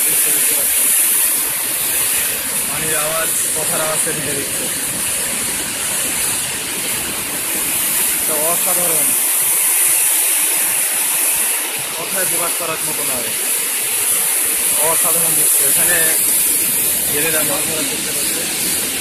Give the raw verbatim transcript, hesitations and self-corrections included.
দৃশ্য দেখতে পাচ্ছি, পানির আওয়াজ কথার আওয়াজটা ভেঙে দিচ্ছে। এটা অসাধারণ, কথায় প্রকাশ করার মতো নয়, অসাধারণ দৃশ্য। এখানে জেলেরা মাছ ধরা করতে পারছে।